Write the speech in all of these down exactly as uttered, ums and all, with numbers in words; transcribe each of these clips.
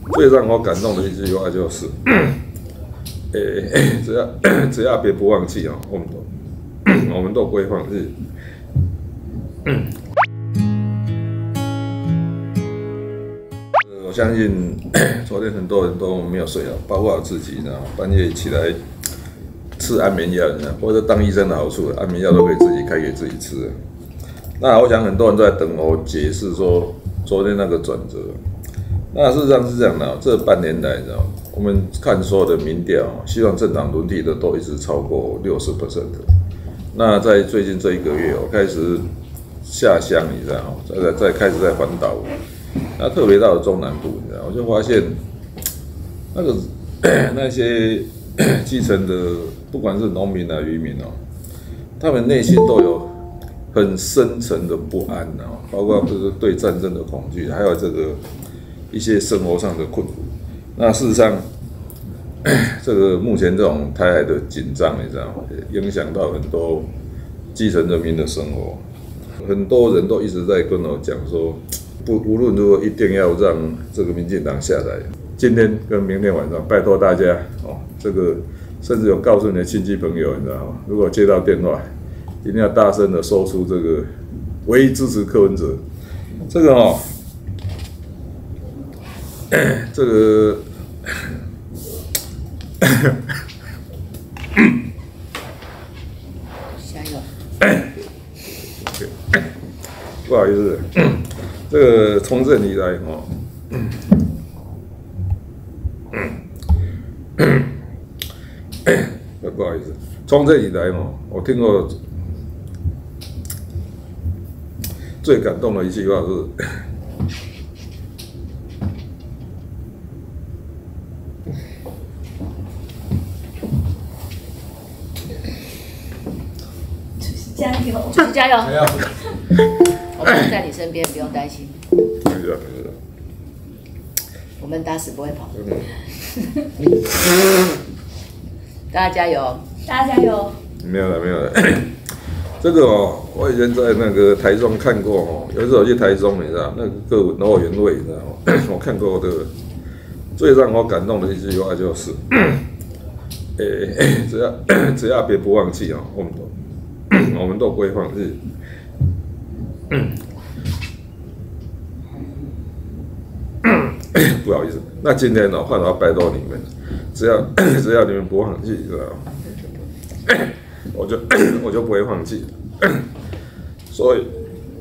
最让我感动的一句话就是，诶、欸，只要只要别不放弃哦，我们都我们都不会放弃。我相信昨天很多人都没有睡好，包括我自己，你知道吗？半夜起来吃安眠药，你知道吗？或者当医生的好处，安眠药都可以自己开给自己吃。那我想很多人都在等我解释说昨天那个转折。那事实上是这样的，这半年来，你知道，我们看所有的民调，希望政党轮替的都一直超过 百分之六十 的。那在最近这一个月，我开始下乡，你知道，再再开始在环岛，那特别到了中南部，你知道，我就发现那个那些基层的，不管是农民啊、渔民哦，他们内心都有很深层的不安啊，包括这个对战争的恐惧，还有这个一些生活上的困苦。那事实上，这个目前这种台海的紧张，你知道吗？影响到很多基层人民的生活。很多人都一直在跟我讲说，不无论如何一定要让这个民进党下来。今天跟明天晚上，拜托大家哦，这个甚至有告诉你的亲戚朋友，你知道吗？如果接到电话，一定要大声的说出这个唯一支持柯文哲。这个哦，这个。 加油！ 不好意思，这个从政以来哦，不好意思，从政以来哦，我听过最感动的一句话是。 加油！继续加油！我们在你身边，不用担心。我们打死不会跑。大家加油！大家加油！ 没有了，没有了。这个哦，我以前在那个台中看过哦，有一次我去台中，你知道那个歌舞农园味，你知道吗？我看过的最让我感动的一句话就是，诶、欸，只要只要别不放弃哦，我们都。我们都不会放弃。不好意思，那今天呢，换我要拜托你们，只要只要你们不放弃，知道吗？我就我就不会放弃。所以，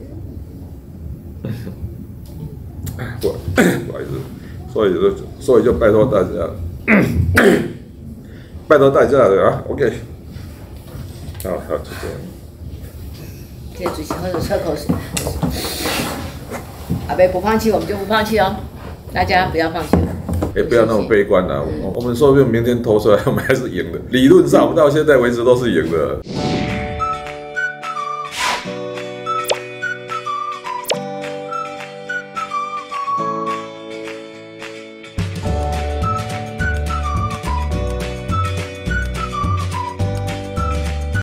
不不好意思，所以就所以就拜托大家，拜托大家了啊 ，OK。好好，就这样。 谢谢主席，或者喝口水。阿伯不放弃，我们就不放弃哦。大家不要放弃。 也、欸、不要那么悲观啦、啊。我们说不定明天投出来，我们还是赢的。理论上，我们到现在为止都是赢的。